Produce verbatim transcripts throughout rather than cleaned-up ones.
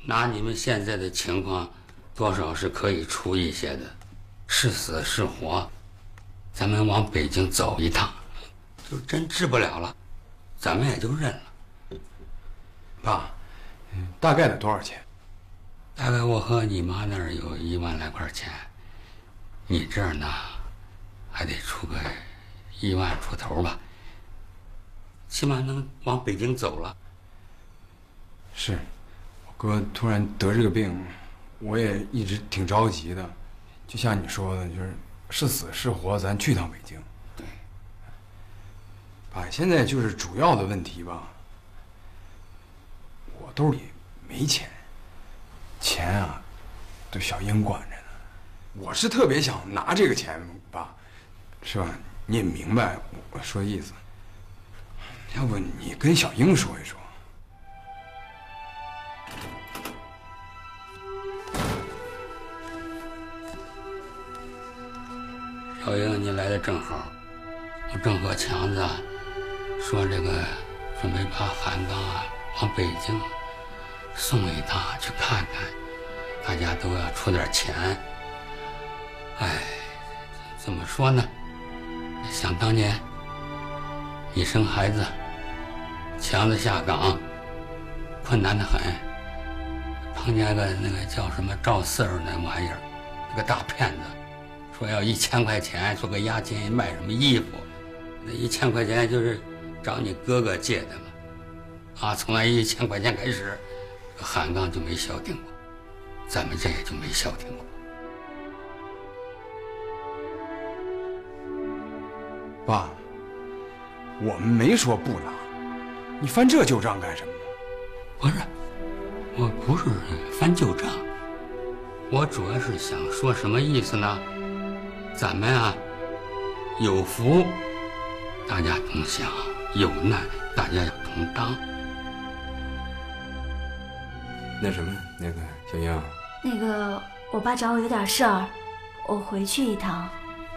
拿你们现在的情况，多少是可以出一些的，是死是活，咱们往北京走一趟，就真治不了了，咱们也就认了。 爸，嗯，大概得多少钱？ 大概我和你妈那儿有一万来块钱，你这儿呢，还得出个一万出头吧，起码能往北京走了。 是，我哥突然得这个病，我也一直挺着急的。就像你说的，就是是死是活，咱去趟北京。 对。 爸，现在就是主要的问题吧，我兜里没钱，钱啊，都小英管着呢。我是特别想拿这个钱，爸，是吧？你也明白我说的意思。要不你跟小英说一说。 小英，你来的正好，我正和强子啊说这个，准备把韩刚啊往北京送一趟去看看，大家都要出点钱。哎，怎么说呢？想当年你生孩子，强子下岗，困难得很，碰见个那个叫什么赵四儿那玩意儿，那个大骗子。说要一千块钱做个押金买什么衣服，那一千块钱就是找你哥哥借的嘛。啊，从那一千块钱开始，韩刚就没消停过，咱们这也就没消停过。 爸，我们没说不拿，你翻这旧账干什么呢？ 不是，我不是翻旧账，我主要是想说什么意思呢？咱们啊，有福大家同享，有难大家要同当。 那什么，那个小英， 那个我爸找我有点事儿，我回去一趟。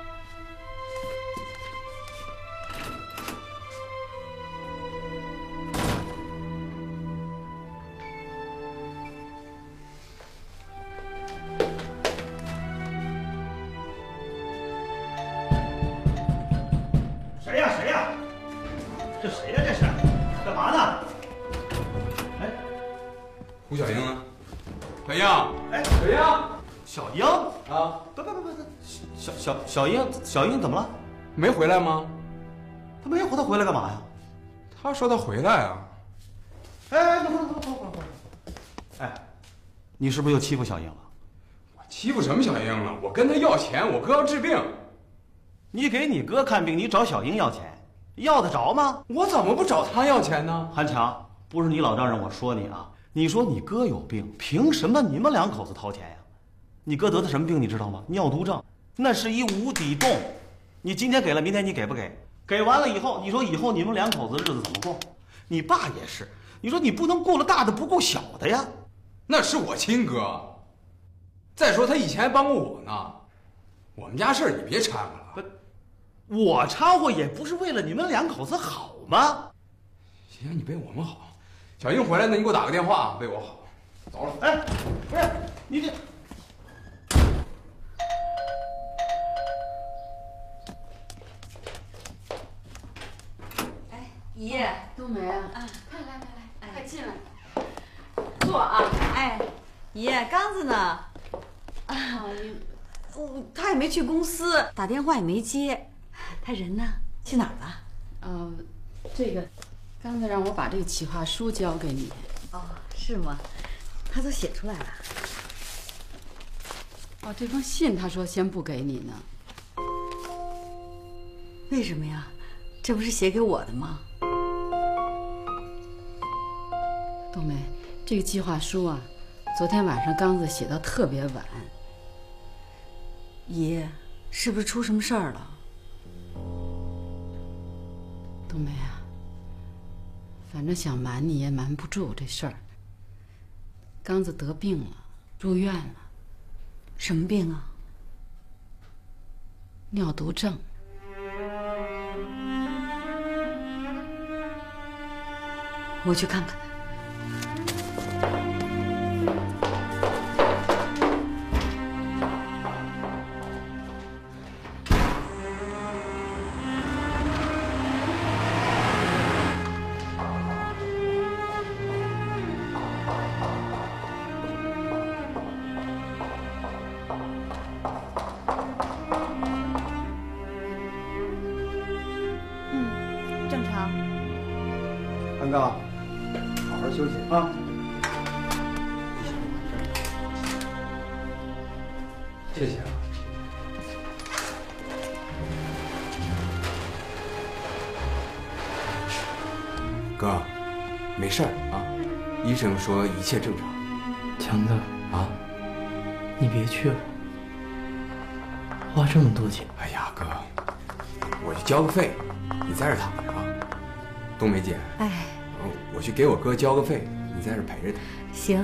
胡小英啊，小英， 哎， 小英， 小英啊， 不不不不，小小小英，小英怎么了？ 没回来吗？ 他没回，他回来干嘛呀？ 他说他回来啊。 哎，等会儿等会儿等会儿等会儿。哎，你是不是又欺负小英了？ 我欺负什么小英了？我跟他要钱，我哥要治病。 你给你哥看病，你找小英要钱，要得着吗？ 我怎么不找他要钱呢？ 韩强，不是你老丈人我说你啊。你说你哥有病，凭什么你们两口子掏钱呀？你哥得的什么病你知道吗？尿毒症，那是一无底洞。你今天给了，明天你给不给？给完了以后，你说以后你们两口子日子怎么过？你爸也是，你说你不能顾了大的不顾小的呀。 那是我亲哥。再说他以前还帮过我呢。我们家事儿你别掺和了。 我掺和也不是为了你们两口子好吗？ 行，你为我们好。小英回来呢，你给我打个电话，为我好。走了。 哎，不是你这。 哎，姨，冬梅啊，啊，快来来来，快进来，坐啊。 哎，姨，刚子呢？啊，我他也没去公司，打电话也没接，他人呢？去哪儿了？ 呃，这个。刚才让我把这个企划书交给你。 哦，是吗？他都写出来了。 哦，这封信他说先不给你呢。 为什么呀？这不是写给我的吗？ 冬梅，这个计划书啊，昨天晚上刚子写到特别晚。 姨，是不是出什么事儿了？ 冬梅啊。反正想瞒你也瞒不住这事儿。刚子得病了，住院了。 什么病啊？ 尿毒症。 我去看看他。 正常。 韩刚，好好休息啊。 谢谢啊。哥，没事儿啊，医生说一切正常。 强子啊， 你别去了，花这么多钱。 哎呀，哥，我去交个费，你在这躺着啊。冬梅姐， 哎， 我去给我哥交个费，你在这陪着他。 行。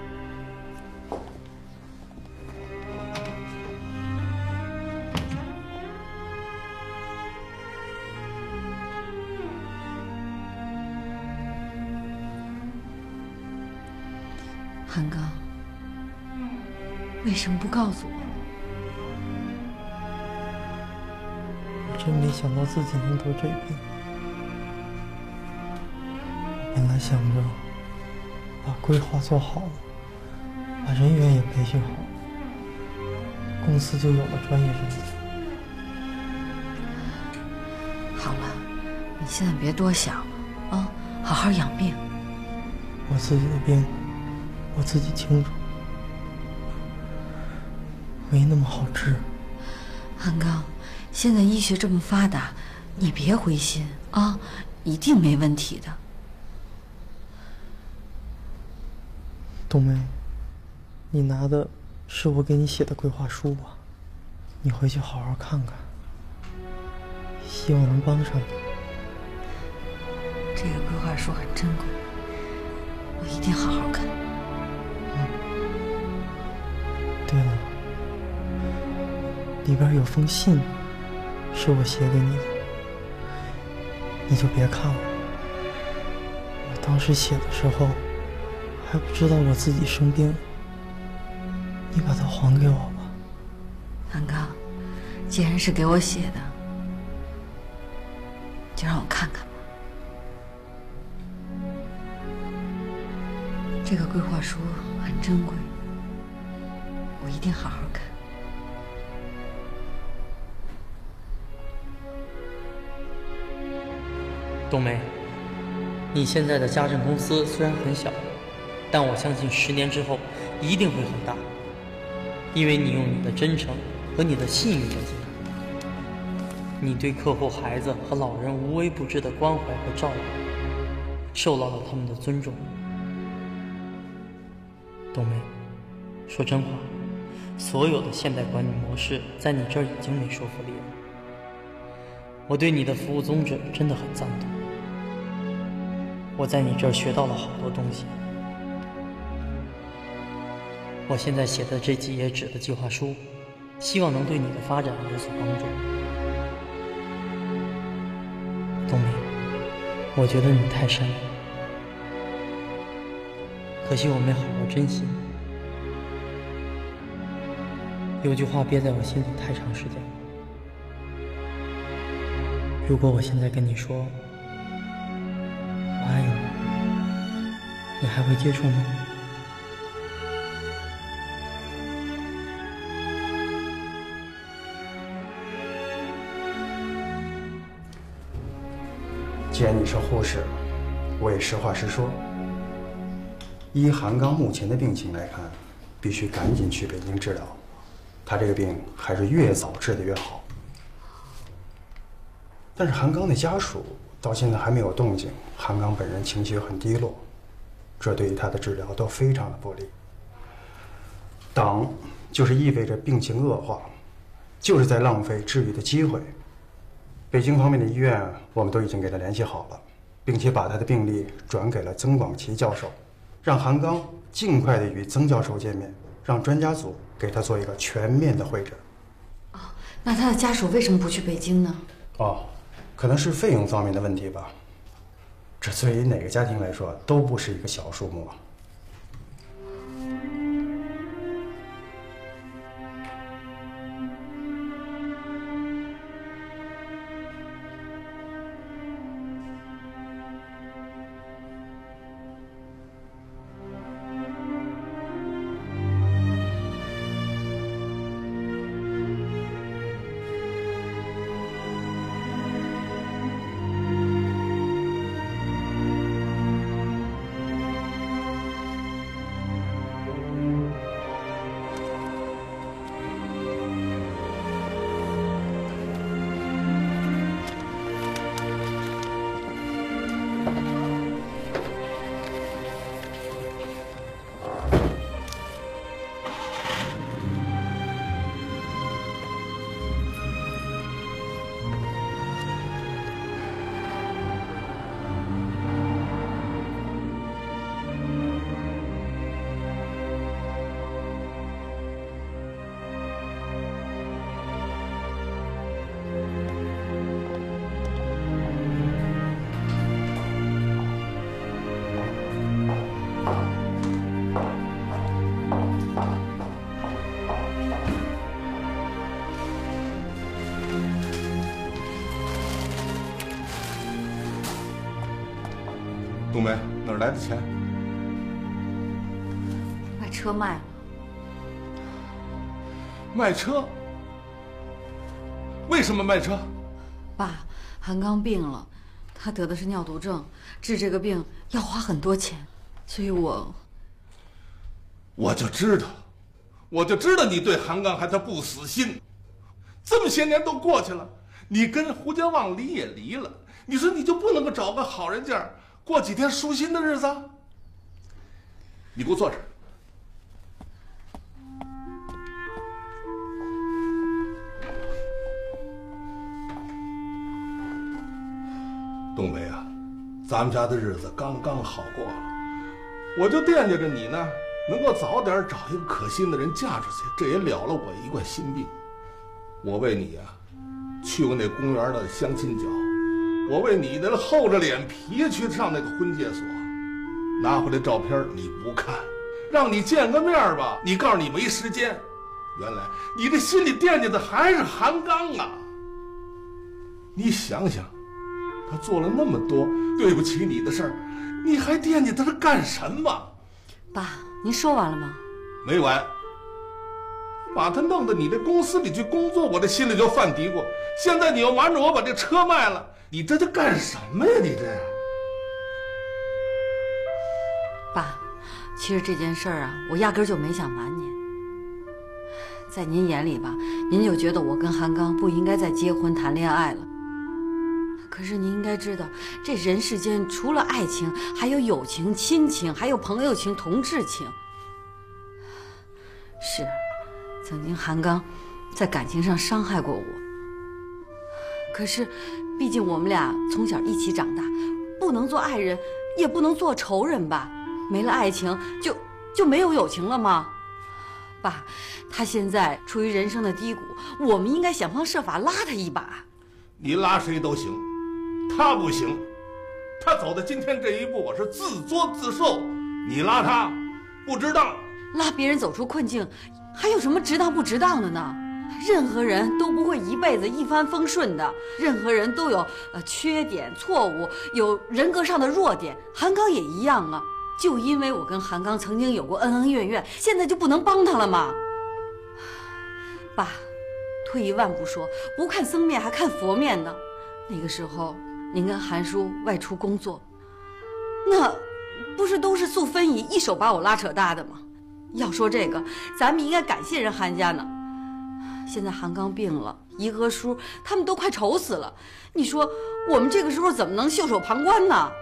韩刚，为什么不告诉我？ 我真没想到自己能得这病。本来想着把规划做好了，把人员也培训好，公司就有了专业人才。 好了，你现在别多想了啊，好好养病。 我自己的病我自己清楚，没那么好治。 韩刚，现在医学这么发达，你别灰心啊，一定没问题的。 冬梅，你拿的是我给你写的规划书吧？你回去好好看看，希望能帮上你。 这个规划书很珍贵，我一定好好看。 对了，里边有封信，是我写给你的，你就别看了。我当时写的时候还不知道我自己生病了，你把它还给我吧。 韩刚，既然是给我写的，就让我看看吧。这个规划书很珍贵，我一定好好看。 冬梅，你现在的家政公司虽然很小，但我相信十年之后一定会很大，因为你用你的真诚和你的信誉进来，你对客户、孩子和老人无微不至的关怀和照顾，受到了他们的尊重。冬梅，说真话，所有的现代管理模式在你这儿已经没说服力了。我对你的服务宗旨真的很赞同，我在你这儿学到了好多东西。我现在写的这几页纸的计划书，希望能对你的发展有所帮助。冬梅，我觉得你太善良，可惜我没好好珍惜。有句话憋在我心里太长时间了，如果我现在跟你说我爱你，你还会接受吗？ 既然你是护士，我也实话实说。依韩刚目前的病情来看，必须赶紧去北京治疗。他这个病还是越早治的越好。但是韩刚的家属到现在还没有动静，韩刚本人情绪很低落，这对于他的治疗都非常的不利。等就是意味着病情恶化，就是在浪费治愈的机会。北京方面的医院我们都已经给他联系好了，并且把他的病历转给了曾广奇教授，让韩刚尽快的与曾教授见面，让专家组给他做一个全面的会诊。 哦，那他的家属为什么不去北京呢？ 哦，可能是费用方面的问题吧。这对于哪个家庭来说都不是一个小数目啊。 冬梅，哪儿来的钱？ 把车卖了。 卖车？为什么卖车？ 爸，韩刚病了，他得的是尿毒症，治这个病要花很多钱，所以我…… 我就知道，我就知道你对韩刚还他不死心。这么些年都过去了，你跟胡家旺离也离了，你说你就不能够找个好人家过几天舒心的日子？你给我坐这儿。冬梅啊，咱们家的日子刚刚好过了，我就惦记着你呢，能够早点找一个可心的人嫁出去，这也了了我一贯心病。我为你啊，去过那公园的相亲角，我为你的厚着脸皮去上那个婚介所，拿回来照片你不看，让你见个面吧，你告诉你没时间。原来你这心里惦记的还是韩刚啊！你想想，他做了那么多对不起你的事儿，你还惦记他是干什么？ 爸，您说完了吗？ 没完。把他弄到你这公司里去工作，我这心里就犯嘀咕。现在你又瞒着我把这车卖了，你这就干什么呀？你这样， 爸，其实这件事儿啊，我压根儿就没想瞒您。在您眼里吧，您就觉得我跟韩刚不应该再结婚谈恋爱了。可是您应该知道，这人世间除了爱情，还有友情、亲情，还有朋友情、同志情。是。曾经韩刚在感情上伤害过我，可是毕竟我们俩从小一起长大，不能做爱人，也不能做仇人吧？没了爱情，就就没有友情了吗？爸，他现在处于人生的低谷，我们应该想方设法拉他一把。 你拉谁都行，他不行。他走到今天这一步，我是自作自受。你拉他，不值当。 拉别人走出困境，还有什么值当不值当的呢？任何人都不会一辈子一帆风顺的，任何人都有呃缺点、错误，有人格上的弱点。韩刚也一样啊。就因为我跟韩刚曾经有过恩恩怨怨，现在就不能帮他了吗？爸，退一万步说，不看僧面还看佛面呢。那个时候您跟韩叔外出工作，那不是都是素芬姨一手把我拉扯大的吗？要说这个，咱们应该感谢人韩家呢。现在韩刚病了，姨和叔他们都快愁死了，你说我们这个时候怎么能袖手旁观呢？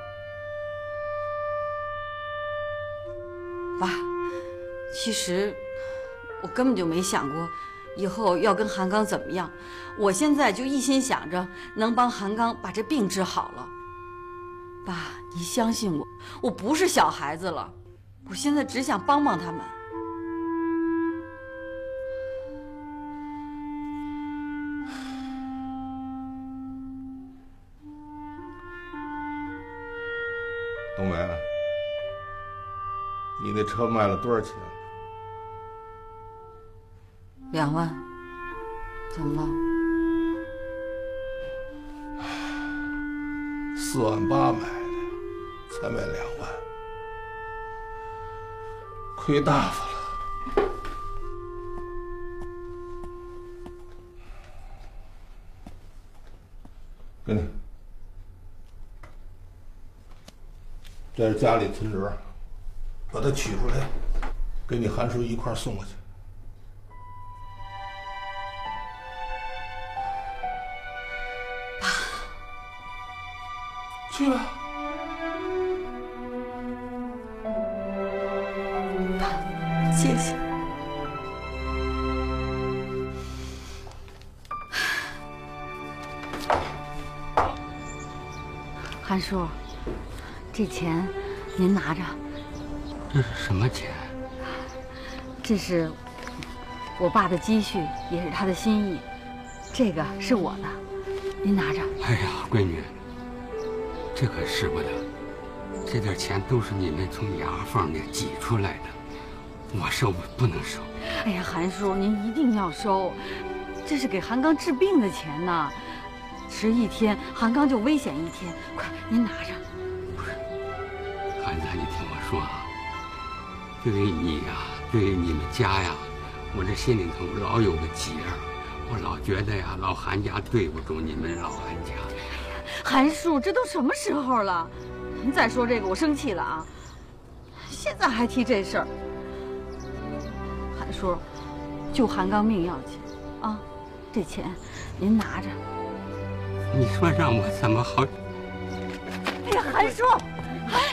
爸，其实我根本就没想过以后要跟韩刚怎么样，我现在就一心想着能帮韩刚把这病治好了。爸，你相信我，我不是小孩子了，我现在只想帮帮他们。 冬梅，你那车卖了多少钱？ 两万。怎么了？ 四万八买的，才卖两万，亏大发了。给你，这是家里存折，把它取出来，给你韩叔一块送过去。 爸， 去吧。 爸，谢谢。韩叔，这钱您拿着。 这是什么钱？ 这是我爸的积蓄，也是他的心意。这个是我的，您拿着。 哎呀，闺女，这可使不得。这点钱都是你们从牙缝里挤出来的，我收不能收。 哎呀，韩叔，您一定要收，这是给韩刚治病的钱呢。迟一天，韩刚就危险一天。快，您拿着。 不是， 你听我说啊，对于你呀、啊，对于你们家呀，我这心里头老有个结儿，我老觉得呀，老韩家对不住你们老韩家。 韩叔，这都什么时候了？您再说这个，我生气了啊！现在还提这事儿，韩叔，救韩刚命要紧啊！这钱您拿着。 你说让我怎么好？ 哎呀，韩叔，哎。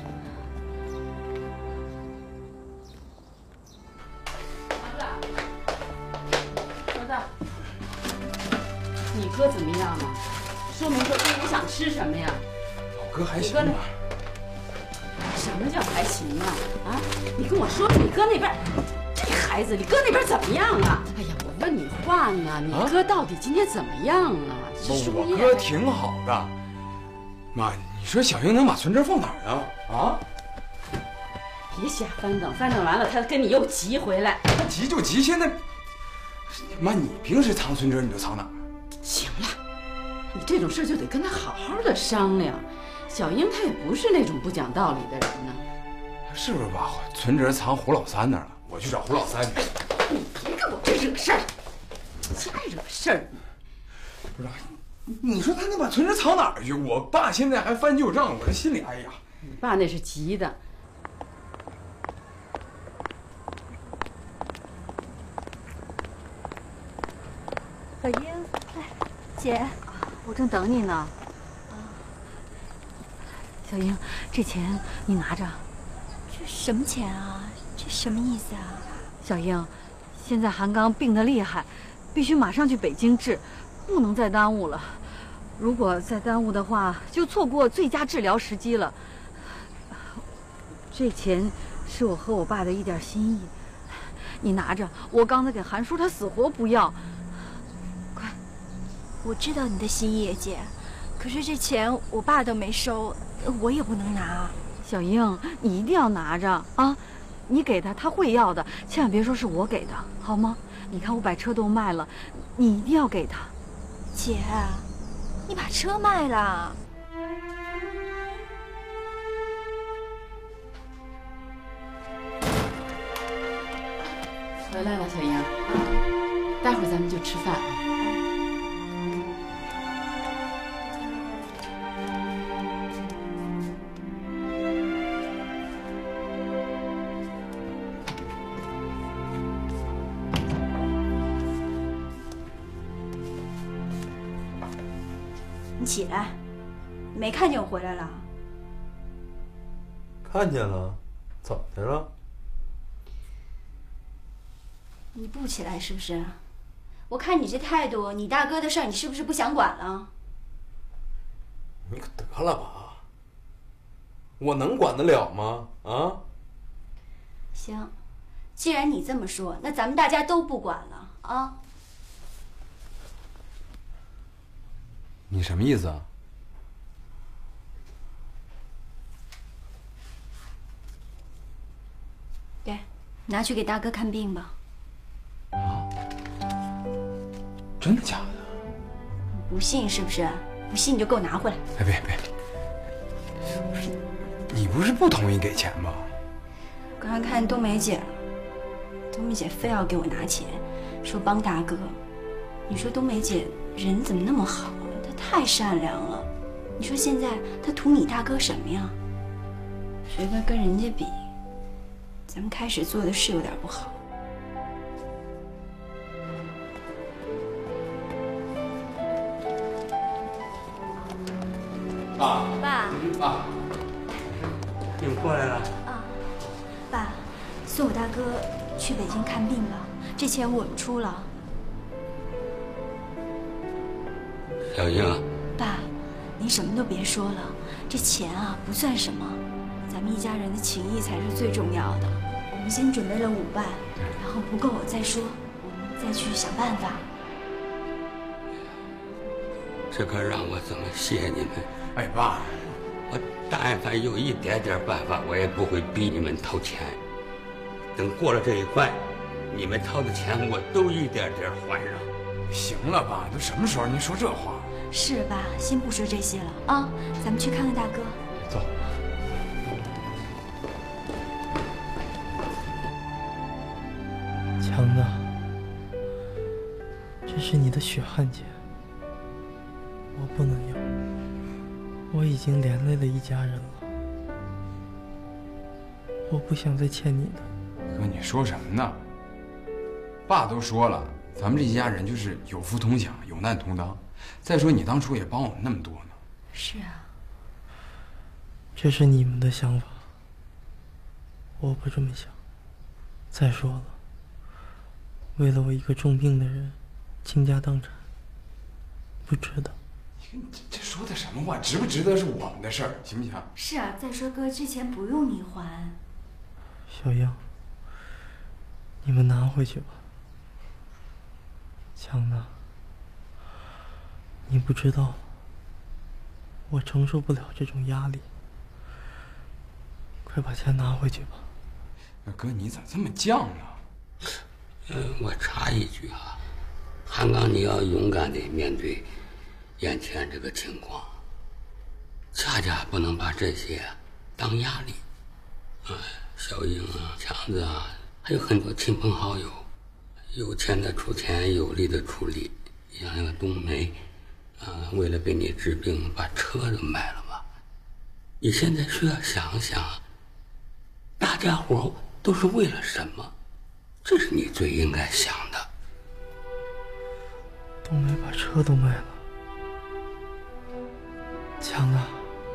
你哥怎么样了？说明说哥你想吃什么呀？ 老哥还行吧？ 什么叫还行啊？啊，你跟我说说你哥那边，这孩子，你哥那边怎么样啊？哎呀，我问你话呢，你哥到底今天怎么样啊？ 我哥挺好的。妈，你说小英能把存折放哪儿呢？啊？ 别瞎翻腾，翻腾完了他跟你又急回来。 他急就急，现在。妈，你平时藏存折你都藏哪儿？ 行了，你这种事就得跟他好好的商量。小英她也不是那种不讲道理的人呢。 是不是把存折藏胡老三那儿了？我去找胡老三去。 你别跟我这惹事儿，瞎惹事儿。 不是，你说他能把存折藏哪儿去？我爸现在还翻旧账，我这心里哎呀。 你爸那是急的。 小英，来，姐， 我正等你呢。啊，小英，这钱你拿着。 这什么钱啊？这什么意思啊？ 小英，现在韩刚病得厉害，必须马上去北京治，不能再耽误了。如果再耽误的话，就错过最佳治疗时机了。这钱是我和我爸的一点心意，你拿着。我刚才给韩叔他死活不要。 我知道你的心意，姐，可是这钱我爸都没收，我也不能拿。 小英，你一定要拿着啊！你给他，他会要的，千万别说是我给的，好吗？你看我把车都卖了，你一定要给他。 姐，你把车卖了？ 回来了，小英，待会儿咱们就吃饭啊。 你起来，你没看见我回来了？ 看见了，怎么的了？ 你不起来是不是？我看你这态度，你大哥的事儿你是不是不想管了？ 你可得了吧！我能管得了吗？啊？ 行，既然你这么说，那咱们大家都不管了啊！ 你什么意思啊？ 给，拿去给大哥看病吧。 啊？真的假的？ 不信是不是？不信你就给我拿回来。 哎，别别！你不是不同意给钱吗？ 刚才看冬梅姐了，冬梅姐非要给我拿钱，说帮大哥。你说冬梅姐人怎么那么好？太善良了，你说现在他图你大哥什么呀？觉得跟人家比，咱们开始做的是有点不好。 爸， 爸， 爸， 你们过来了。 啊，爸，送我大哥去北京看病吧，这钱我们出了。 小英， 爸，您什么都别说了，这钱啊不算什么，咱们一家人的情谊才是最重要的。我们先准备了五万，然后不够我再说，我们再去想办法。 这可让我怎么谢你们？ 哎，爸， 我但凡有一点点办法，我也不会逼你们掏钱。等过了这一关，你们掏的钱我都一点点还上。 行了，爸，都什么时候您说这话？ 是吧？先不说这些了啊，咱们去看看大哥。 走。 强子，这是你的血汗钱，我不能要。我已经连累了一家人了，我不想再欠你的。 哥，你说什么呢？爸都说了，咱们这一家人就是有福同享，有难同当。再说你当初也帮我们那么多呢。 是啊， 这是你们的想法，我不这么想。再说了，为了我一个重病的人倾家荡产，不值得。 你这说的什么话？值不值得是我们的事儿，行不行？ 是啊，再说哥之前不用你还。 小英，你们拿回去吧。强子，你不知道，我承受不了这种压力。快把钱拿回去吧。 哥，你咋这么犟呢？ 嗯，我插一句啊，韩刚，你要勇敢地面对眼前这个情况，恰恰不能把这些当压力。哎，小英啊，强子啊，还有很多亲朋好友，有钱的出钱，有力的出力。像那个冬梅，啊，为了给你治病，把车都卖了吧？你现在需要想想，大家伙都是为了什么？这是你最应该想的。 冬梅把车都卖了，强子，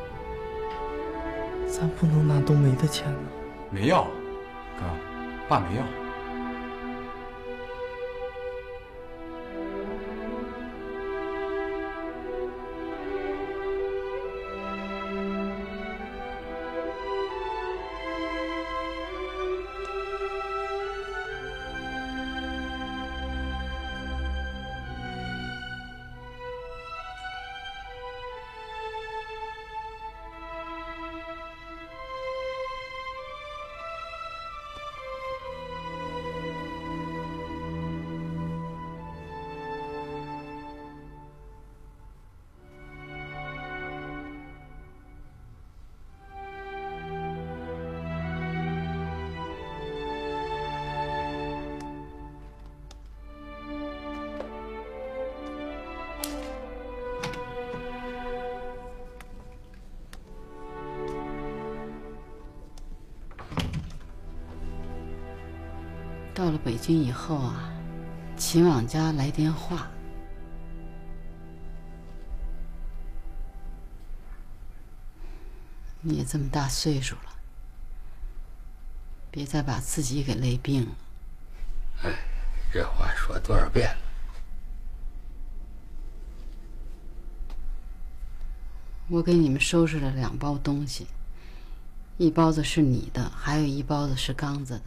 咱不能拿冬梅的钱呢。 没要，哥，爸没要。 到了北京以后啊，秦往家来电话，你也这么大岁数了，别再把自己给累病了。 哎，这话说多少遍了？ 我给你们收拾了两包东西，一包子是你的，还有一包子是刚子的。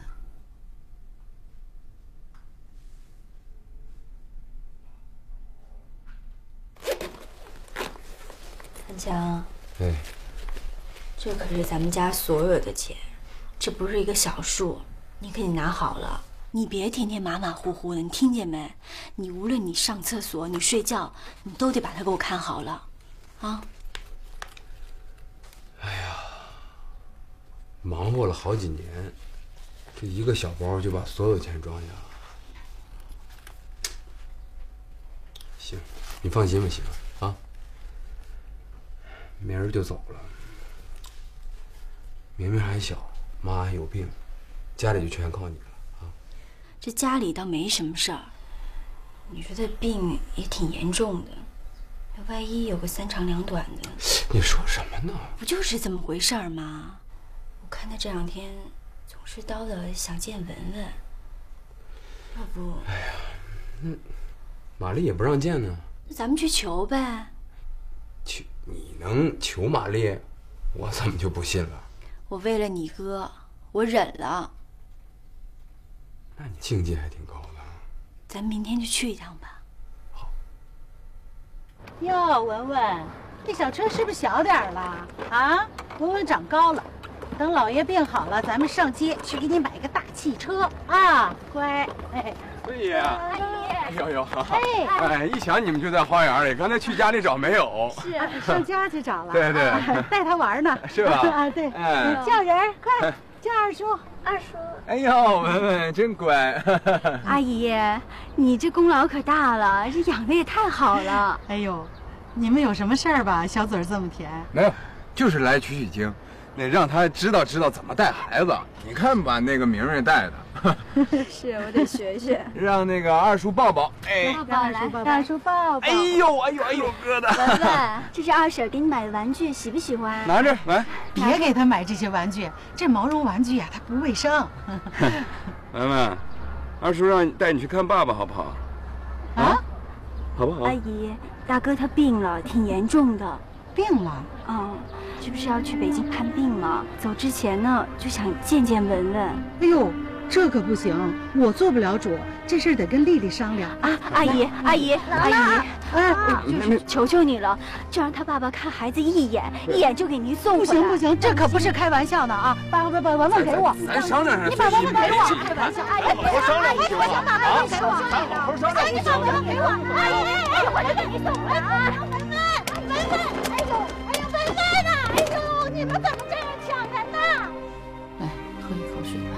韩强， 哎， 这可是咱们家所有的钱，这不是一个小数，你可得拿好了。你别天天马马虎虎的，你听见没？你无论你上厕所、你睡觉，你都得把它给我看好了，啊！ 哎呀，忙活了好几年，这一个小包就把所有钱装下了。行，你放心吧，媳妇啊。明儿就走了。明明还小，妈还有病，家里就全靠你了啊。 这家里倒没什么事儿，你说他病也挺严重的，万一有个三长两短的。 你说什么呢？ 不就是这么回事儿吗？我看他这两天总是叨叨想见文文，要不…… 哎呀，那玛丽也不让见呢。 那咱们去求呗。 求你能求玛丽，我怎么就不信了？ 我为了你哥，我忍了。 那你境界还挺高的。 咱明天就去一趟吧。 好。 哟，文文，这小车是不是小点儿了啊？文文长高了，等老爷病好了，咱们上街去给你买个大汽车啊，乖。哎， 对呀。哎呦呦， 哎哎，一想你们就在花园里，刚才去家里找没有。 是啊，上家去找了。 对对， 啊、带他玩呢。 是吧？ 啊，对， 哎， 叫人快。 叫二叔， 二叔。 哎呦，文文真乖。 阿姨，你这功劳可大了，这养的也太好了。 哎呦，你们有什么事儿吧？小嘴这么甜。 没有，就是来取取经，那让他知道知道怎么带孩子。你看把那个明儿带的。 是我得学学。 让那个二叔抱抱。哎， 抱来， 让二叔抱抱。 哎呦哎呦哎呦，哥的。 文文，这是二婶给你买的玩具，喜不喜欢？ 拿着来。 别给他买这些玩具，这毛绒玩具呀、啊，它不卫生。 文文，二叔让你带你去看爸爸，好不好？啊？好不好？ 阿姨，大哥他病了，挺严重的。 病了？ 嗯，这不是要去北京看病吗？走之前呢，就想见见文文。 哎呦，这可不行，我做不了主，这事儿得跟丽丽商量啊！阿姨，阿姨，阿姨， 哎， 就是求求你了，就让他爸爸看孩子一眼，一眼就给您送回来。 不行不行，这可不是开玩笑呢啊！把把把文文给我， 咱商量商量。 你把文文给我，开玩笑， 阿姨，好好商量不行吗？ 把文文给我， 咱好好商量。 你把文文给我，阿姨，我就给你送回来啊！文文，文文，哎呦，哎呦，文文呐，哎呦，你们怎么这样抢人呢？ 来，喝一口水吧。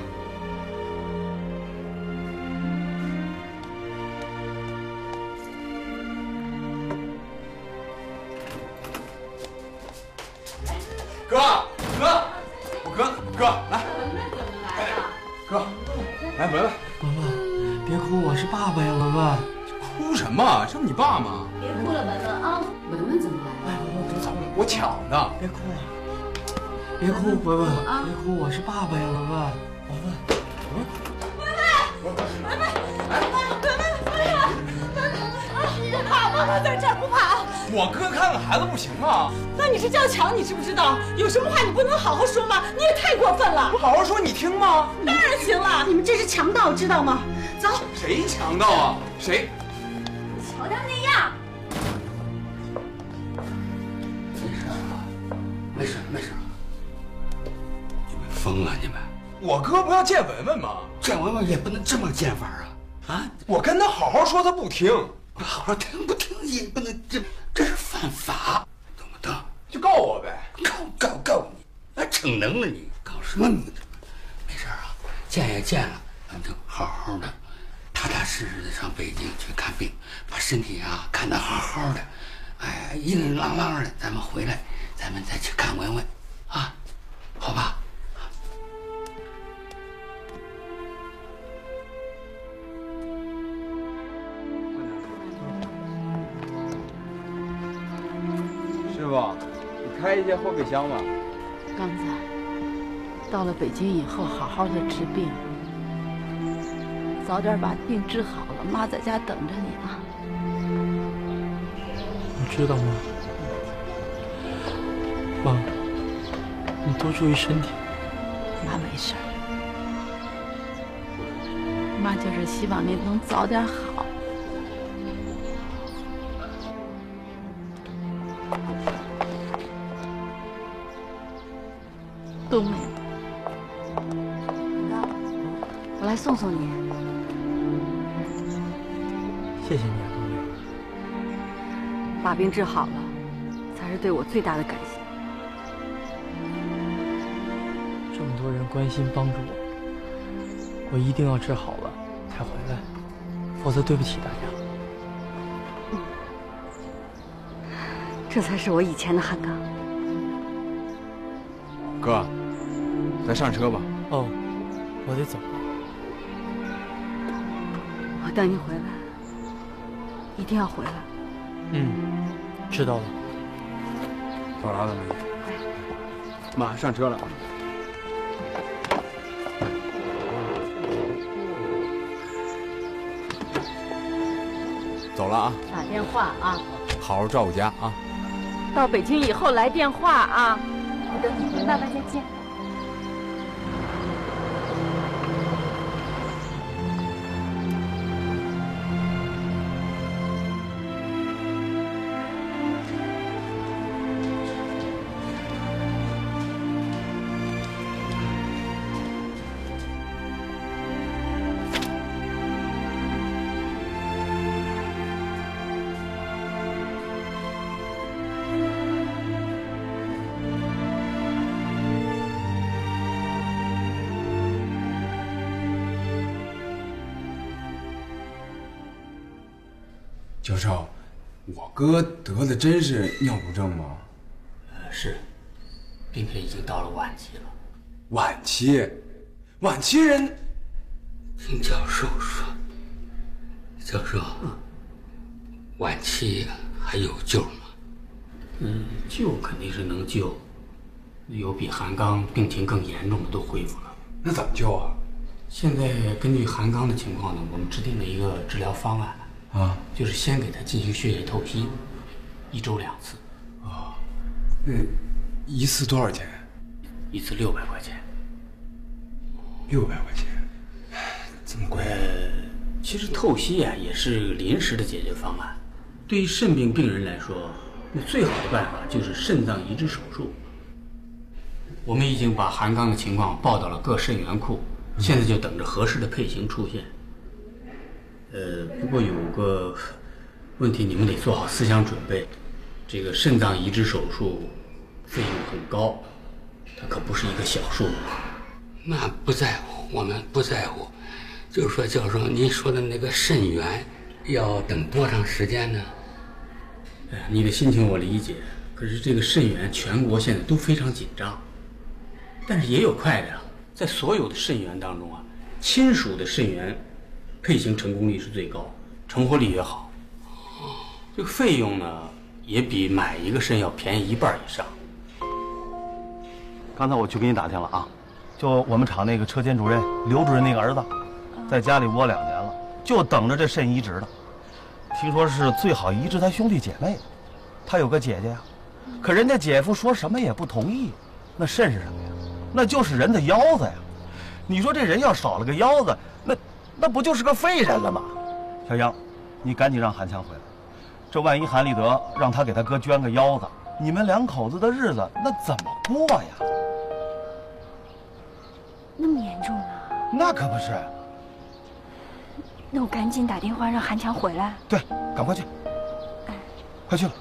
哥，哥，我哥，哥来，哥，来文文， 文文，别哭，我是爸爸呀，文文。 哭什么？这不你爸吗？ 别哭了，文文啊，文文怎么来了？ 哎，文文，别哭， 我抢的。 别哭了，别哭，文文，别哭，我是爸爸呀，文文，文文， 文文，文文，文文，文文，不跑，文文在这儿不跑。 我哥看看孩子不行吗？ 那你是叫强，你知不知道？有什么话你不能好好说吗？你也太过分了！ 我好好说，你听吗？ 当然行了，你们这是强盗，知道吗？走。 谁强盗啊？谁？ 瞧他那样。 没事啊，没事没事。你们疯了你们！ 我哥不要见文文吗？ 见文文也不能这么见法啊！啊！ 我跟他好好说，他不听。 好好听不听也不能，这这是犯法，懂不懂？ 就告我呗， 告告告你，那逞能了你，告什么你？没事啊，见也见了，咱们就好好的，踏踏实实的上北京去看病，把身体啊看得好好的，哎，硬硬朗朗的，咱们回来，咱们再去看文文，啊，好吧？ 师傅，你开一些后备箱吧。 刚子，到了北京以后，好好的治病，早点把病治好了，妈在家等着你啊。 你知道吗，妈？你多注意身体。 妈没事儿，妈就是希望你能早点好。冬梅，我来送送你。 谢谢你啊，冬梅。 把病治好了，才是对我最大的感谢。 这么多人关心帮助我，我一定要治好了才回来，否则对不起大家。 嗯，这才是我以前的韩刚。 哥，咱上车吧。 哦，我得走了。 我等你回来，一定要回来。 嗯，知道了。 走了，咱们。妈，上车了。走了啊！ 打电话啊！ 好好照顾家啊！ 到北京以后来电话啊！ 我等你回来，爸爸再见。 小超，我哥得的真是尿毒症吗？ 呃，是，并且已经到了晚期了。 晚期？晚期人？ 听教授说，教授，晚期还有救吗？嗯，救肯定是能救，有比韩刚病情更严重的都恢复了。 那怎么救啊？ 现在根据韩刚的情况呢，我们制定了一个治疗方案啊， 就是先给他进行血液透析，一周两次。 啊，那一次多少钱？ 一次六百块钱。 六百块钱，这么贵？ 呃，其实透析啊也是临时的解决方案。对于肾病病人来说，那最好的办法就是肾脏移植手术。我们已经把韩刚的情况报到了各肾源库。现在就等着合适的配型出现。呃，不过有个问题，你们得做好思想准备。这个肾脏移植手术费用很高，它可不是一个小数目。那不在乎，我们不在乎。就是说，教授，您说的那个肾源要等多长时间呢？哎，你的心情我理解。可是这个肾源全国现在都非常紧张，但是也有快的。在所有的肾源当中啊，亲属的肾源配型成功率是最高，成活率也好。这个费用呢，也比买一个肾要便宜一半以上。 刚才我去给你打听了啊，就我们厂那个车间主任刘主任那个儿子，在家里窝两年了，就等着这肾移植呢。听说是最好移植他兄弟姐妹，他有个姐姐呀，可人家姐夫说什么也不同意。那肾是什么呀？那就是人的腰子呀！你说这人要少了个腰子，那那不就是个废人了吗？小杨，你赶紧让韩强回来。这万一韩立德让他给他哥捐个腰子，你们两口子的日子那怎么过呀？ 那么严重啊？ 那可不是。 那我赶紧打电话让韩强回来。 对，赶快去。 哎， 快去了。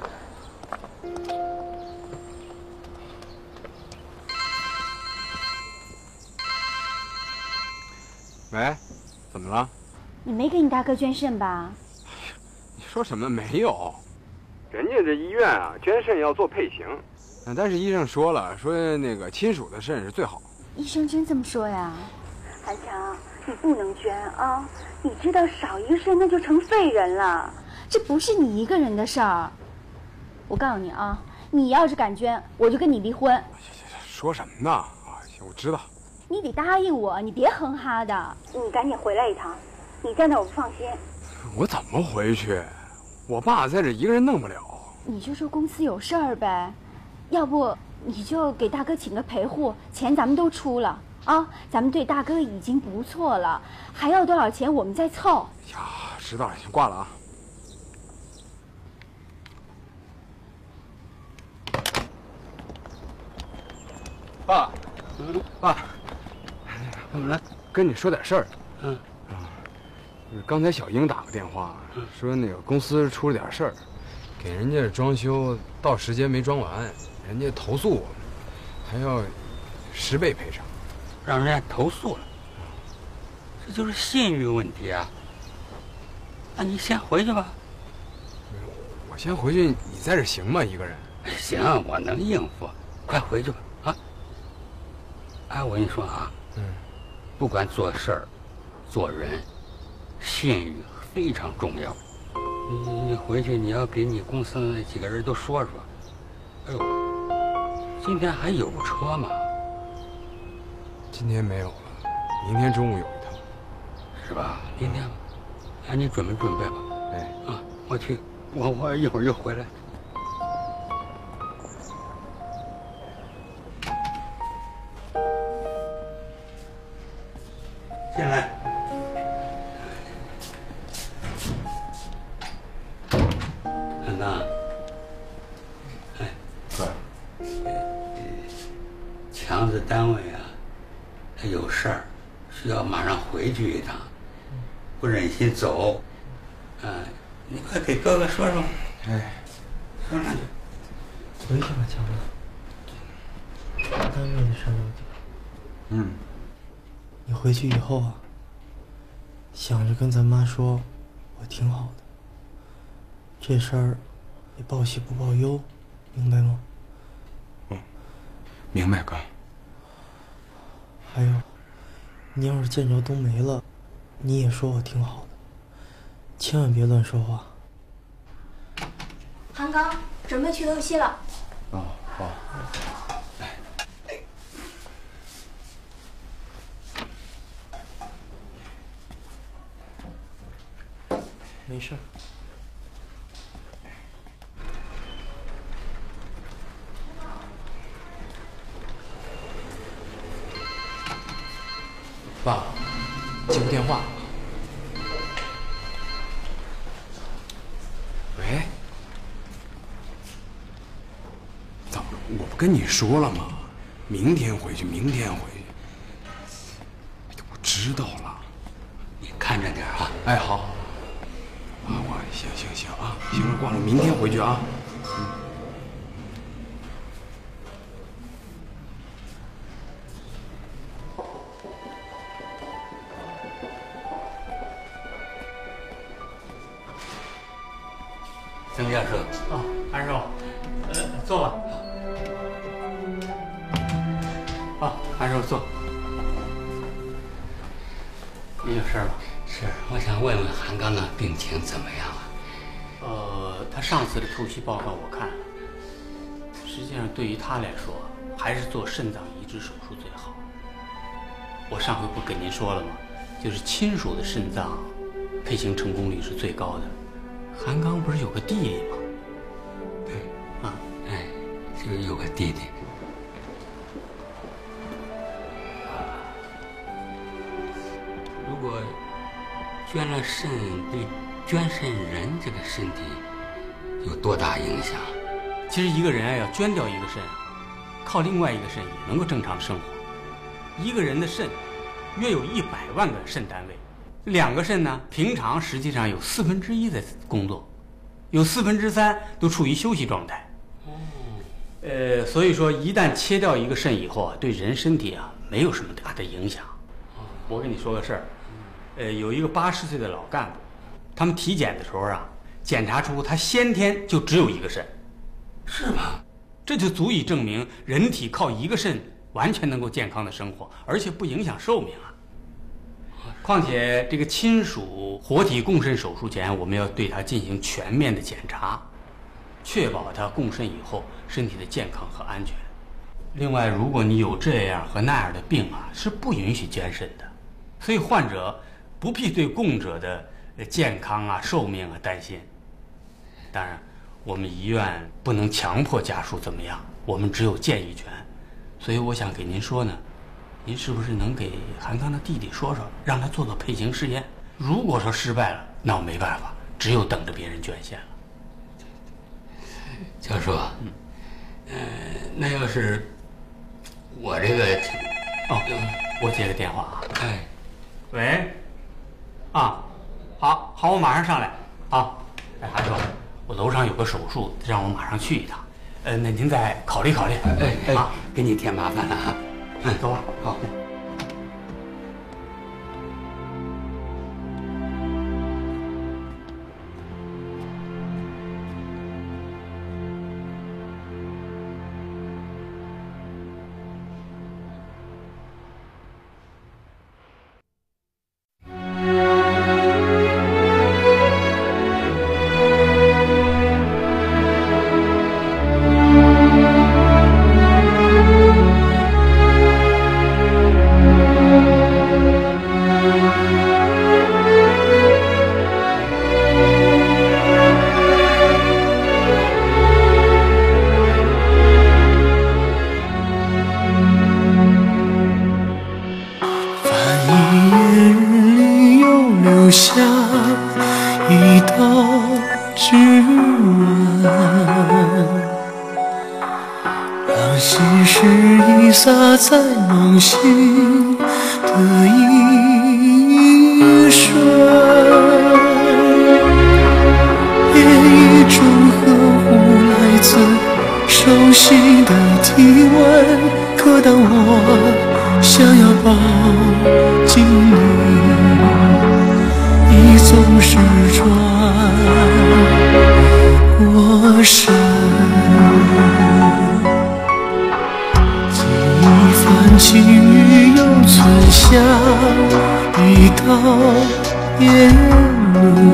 喂，怎么了？ 你没给你大哥捐肾吧？ 你说什么没有？人家这医院啊，捐肾要做配型，但是医生说了，说那个亲属的肾是最好。 医生真这么说呀？韩强，你不能捐啊！你知道少一个肾那就成废人了，这不是你一个人的事儿。我告诉你啊，你要是敢捐，我就跟你离婚。 说什么呢？啊，行，我知道。 你得答应我，你别哼哈的。你赶紧回来一趟，你在那我不放心。 我怎么回去？我爸在这一个人弄不了。 你就说公司有事儿呗，要不你就给大哥请个陪护，钱咱们都出了啊，咱们对大哥已经不错了，还要多少钱我们再凑。 呀，知道了，先挂了啊。爸，爸。 怎么了？ 跟你说点事儿。 嗯， 啊，刚才小英打个电话，说那个公司出了点事儿，给人家装修到时间没装完，人家投诉我们，还要十倍赔偿。 让人家投诉了，这就是信誉问题啊。那你先回去吧。 我先回去，你在这行吗？一个人？ 行，我能应付。快回去吧，啊！哎，我跟你说啊。 嗯， 不管做事儿、做人，信誉非常重要。你你回去你要给你公司那几个人都说说。哎呦，今天还有车吗？ 今天没有了，明天中午有一趟， 是吧？明天吧，哎，你准备准备吧。 哎， 啊，我去，我我一会儿就回来。进来。韩刚，哎， 哥， 强子单位啊，他有事儿，需要马上回去一趟，不忍心走。啊，你快给哥哥说说。 哎， 说两句。 回去吧，强子。单位的事儿了解。 嗯。 你回去以后啊，想着跟咱妈说，我挺好的。 这事儿你报喜不报忧，明白吗？ 嗯，明白哥。 还有，你要是见着冬梅了，你也说我挺好的，千万别乱说话。 韩刚，准备去透析了。 哦，好。 没事。 爸，接个电话。 喂，早，我不跟你说了吗？明天回去，明天回去。我知道了， 你看着点啊。 哎，好。啊，我行行行啊，行了，挂了，明天回去啊。嗯。 曾教授， 哦，韩师傅，呃，坐吧。好，韩师傅坐。你有事吗？ 是，我想问问韩刚的病情怎么样了？ 呃，他上次的透析报告我看了，实际上对于他来说，还是做肾脏移植手术最好。我上回不跟您说了吗？就是亲属的肾脏配型成功率是最高的。韩刚不是有个弟弟吗？ 对， 啊， 哎，就有个弟弟。如果捐了肾，对捐肾人这个身体有多大影响？ 其实一个人要捐掉一个肾，靠另外一个肾也能够正常生活。一个人的肾约有一百万个肾单位。两个肾呢，平常实际上有四分之一在工作，有四分之三都处于休息状态。哦，呃，所以说一旦切掉一个肾以后啊，对人身体啊没有什么大的影响。我跟你说个事儿，呃，有一个八十岁的老干部，他们体检的时候啊，检查出他先天就只有一个肾。 是吗？ 这就足以证明人体靠一个肾完全能够健康的生活，而且不影响寿命啊。况且这个亲属活体供肾手术前，我们要对他进行全面的检查，确保他供肾以后身体的健康和安全。另外，如果你有这样和那样的病啊，是不允许捐肾的。所以患者不必对供者的健康啊、寿命啊担心。当然，我们医院不能强迫家属怎么样，我们只有建议权。所以我想给您说呢，您是不是能给韩刚的弟弟说说，让他做做配型试验？如果说失败了，那我没办法，只有等着别人捐献了。 教授，嗯，呃，那要是我这个， 哦，我接个电话啊。 哎， 喂，啊，好，好，我马上上来。好，哎，韩叔，我楼上有个手术，让我马上去一趟。呃，那您再考虑考虑。 哎哎， 啊， 给你添麻烦了啊。 嗯，走吧。 好。 洒在梦醒的一瞬，夜一中呵护来自熟悉的体温，可当我想要抱紧你，你总是转深。几番际遇又存下一道言论，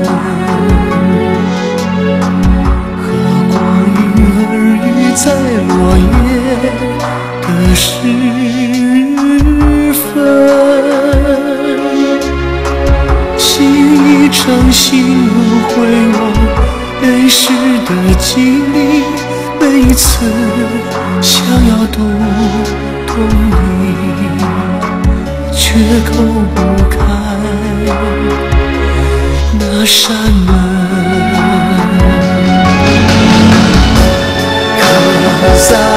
和光阴耳语在落叶的时分。心一场心如回望泪湿的经历，每一次想要读懂你，却口不开那扇门。刻在